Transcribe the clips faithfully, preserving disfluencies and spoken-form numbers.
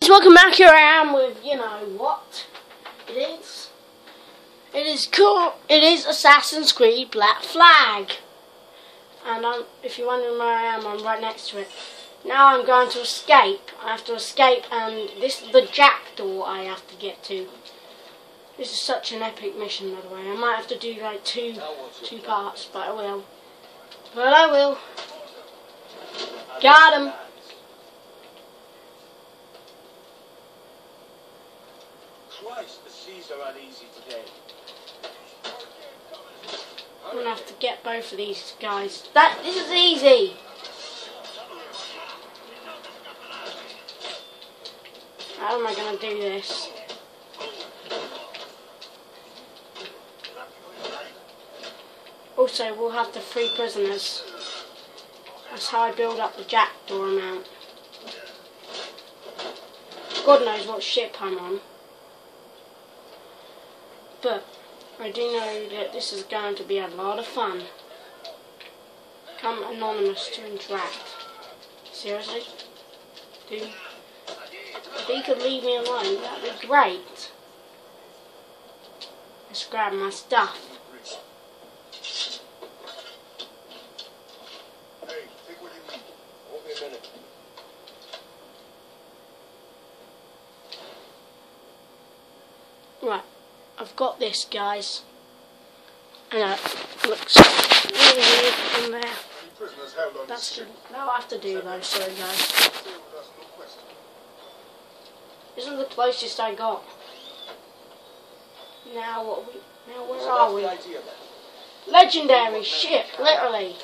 Welcome back. Here I am with, you know what it is. It is cool. It is Assassin's Creed Black Flag. And I'm, if you're wondering where I am, I'm right next to it. Now I'm going to escape. I have to escape, and this is the jack door I have to get to. This is such an epic mission, by the way. I might have to do like two, two parts, but I will. But I will. Got him. Christ, the seas are uneasy today. I'm gonna have to get both of these guys. That this is easy. How am I gonna do this? Also, we'll have to free prisoners. That's how I build up the jackdaw amount. God knows what ship I'm on. But I do know that this is going to be a lot of fun. Come anonymous to interact. Seriously? Dude. If he could leave me alone, that'd be great. Let's grab my stuff. Hey, take what you need. Won't be a minute. Right. I've got this, guys. I know, it looks really weird in there. That's good. That'll have to do though, sorry guys. This is the closest I got. Now what we now where are we? Legendary ship, literally.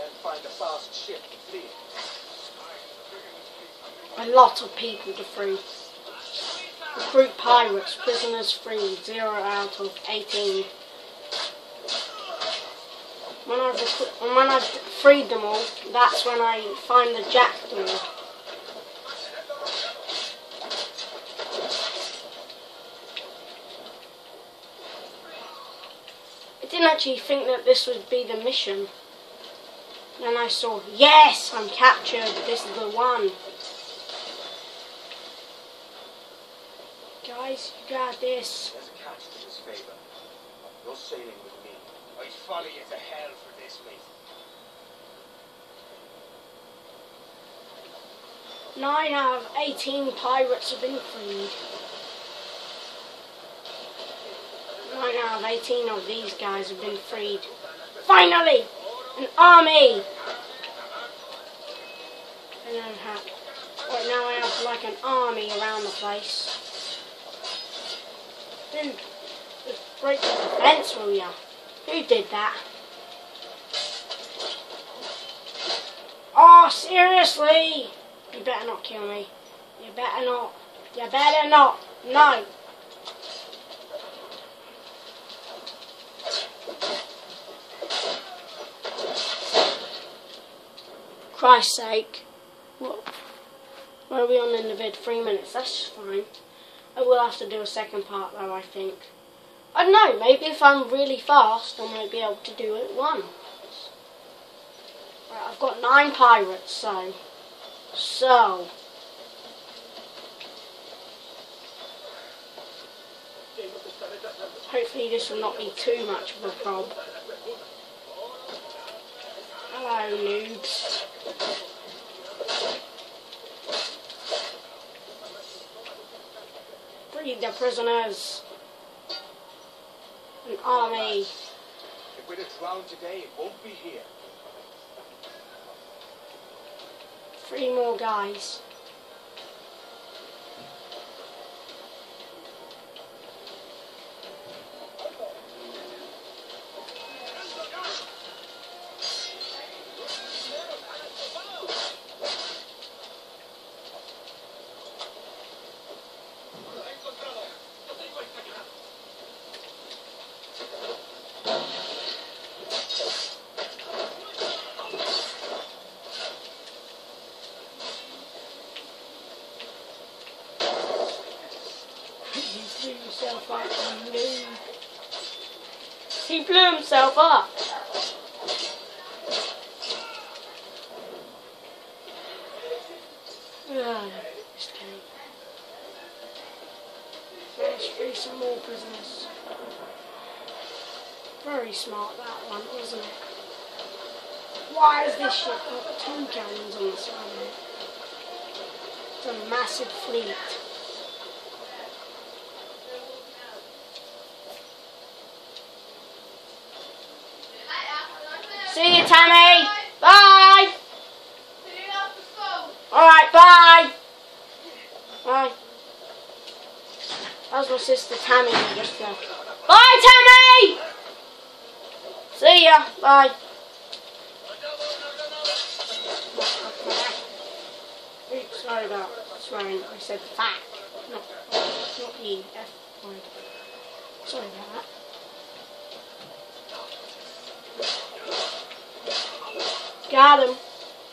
A lot of people to free. Recruit pirates, prisoners free, zero out of eighteen. When I've, when I've freed them all, that's when I find the jackdaw. I didn't actually think that this would be the mission. Then I saw, yes, I'm captured, this is the one. Guys, you got this. There's a catch to this favour. You're sailing with me. I'd follow you to hell for this, mate. Nine out of eighteen pirates have been freed. Nine out of eighteen of these guys have been freed. Finally! An army! I don't have... Right now I have like an army around the place. Dude, just break the fence, will ya? Who did that? Oh, seriously? You better not kill me. You better not. You better not. No. Christ's sake. What? What are we on in the vid? Three minutes. That's fine. I will have to do a second part though, I think. I don't know, maybe if I'm really fast I might be able to do it once. Right, I've got nine pirates, so... So... Hopefully this will not be too much of a problem. Hello, noobs. Free the prisoners. An army. If we're to drown today, it won't be here. Three more guys. He blew himself up. He blew himself up. let's free some more prisoners. Very smart that one, wasn't it? Why is this ship got two cannons on the side of it? It's a massive fleet. See you, Tammy. Bye. Alright, bye. Bye. That was my sister Tammy just there. Bye, Tammy. See ya. Bye. Oops, sorry about swearing. I said fat. Not, not the F word. Sorry about that. Got him.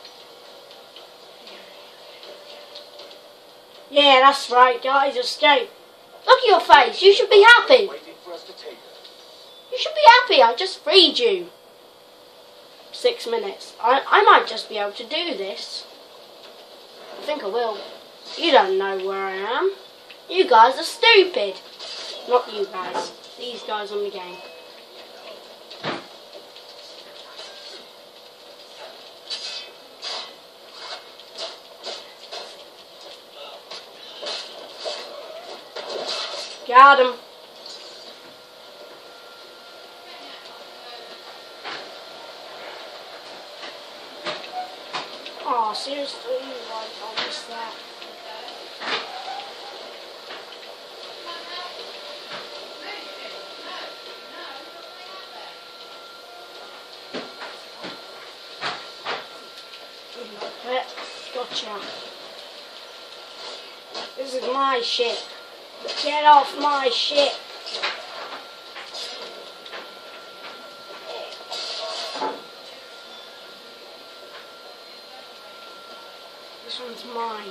Yeah, that's right, guys. Escape. Look at your face. You should be happy. Waiting for us to take her. You should be happy. I just freed you. Six minutes. I, I might just be able to do this. I think I will. You don't know where I am. You guys are stupid. Not you guys. These guys on the game. Got him. Oh, seriously? Like, I missed that. Gotcha. This is my ship. Get off my ship. This one's mine.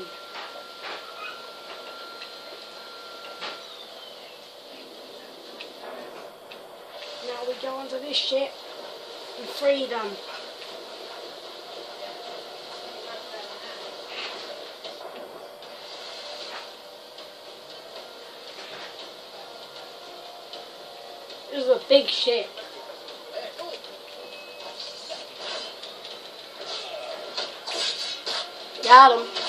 Now we go onto this ship and free them. This is a big ship. Got him.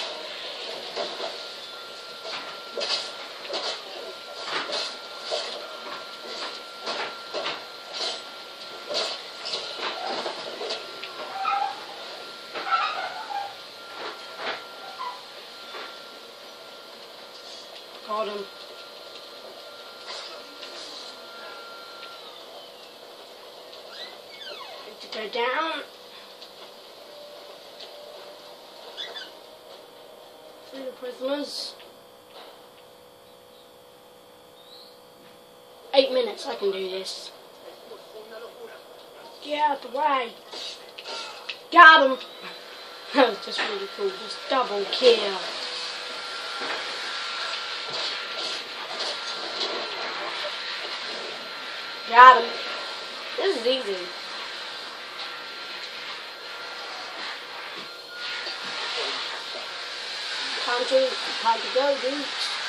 Got him. To go down. Free the prisoners. Eight minutes, I can do this. Get out the way. Got him. That was just really cool. Just double kill. Got him. This is easy. Time to, time to go, dude.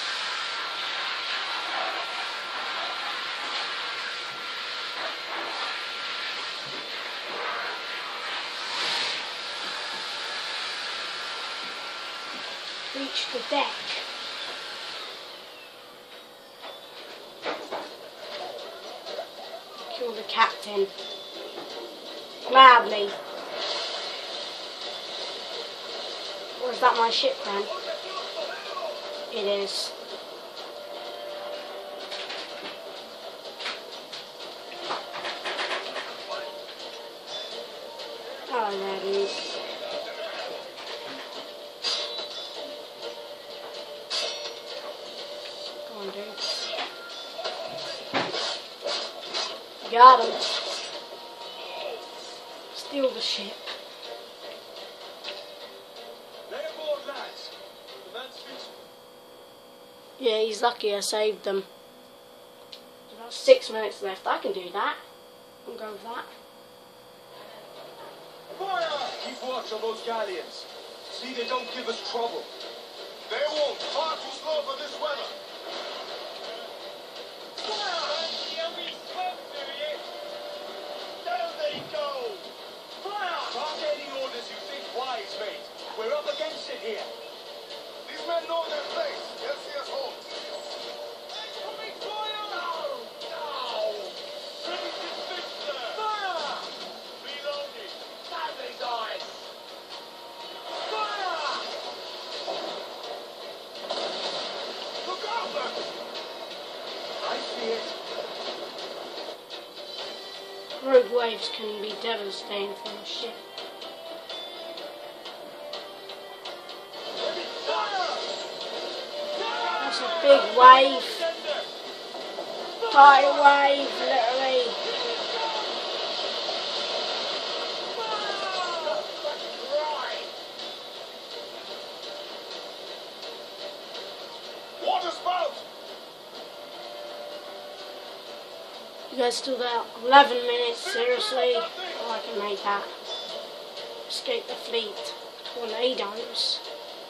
Reach the deck. Kill the captain. Gladly. Or is that my ship then? It is. Oh, there it is. Go on, dude. Got him. Steal the ship. Yeah, he's lucky I saved them. There's about six minutes left. I can do that. I'll go with that. Fire! Keep watch on those galleons. See they don't give us trouble. They won't. Far too slow for this weather. I see it. Rogue waves can be devastating for a ship. That's a big wave. Tidal wave, literally. Water spout! You guys still there? eleven minutes, seriously? Oh, I can make that. Escape the fleet. Tornadoes.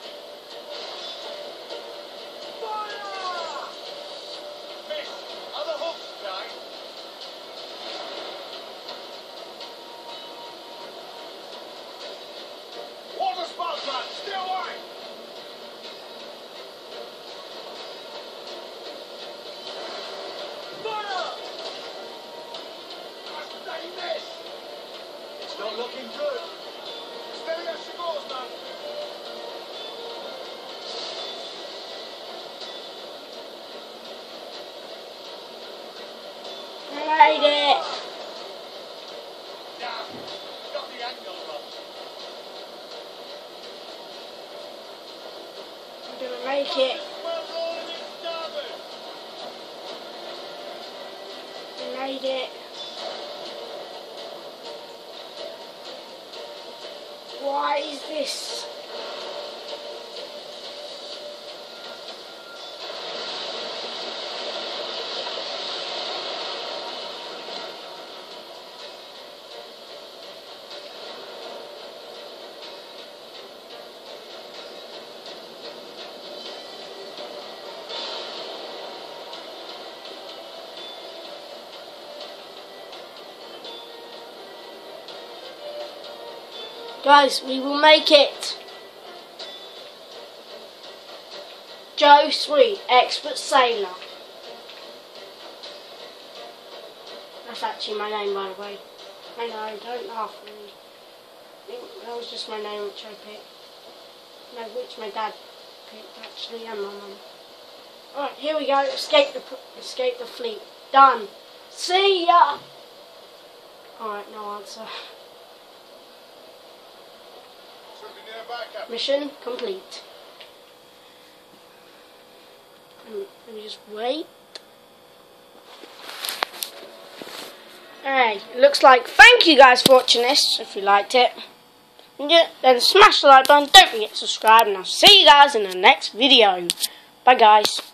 Miss, other hooks, guys. Water spout, man! Stay away! Fire! It's not looking good. Steady as she goes, man. I made it. Damn. Got the angle wrong. I'm gonna make it. Well rolling in starboard. I made it. Why is this? Guys, we will make it. Joe Sweet, expert sailor. That's actually my name, by the way. I know, don't laugh at me. That was just my name which I picked. No, which my dad picked actually, and my mum. Alright, here we go. Escape the escape the fleet. Done. See ya. Alright, no answer. Mission complete. Let me just wait. Alright, it looks like thank you guys for watching this. If you liked it, yeah, then smash the like button. Don't forget to subscribe, and I'll see you guys in the next video. Bye, guys.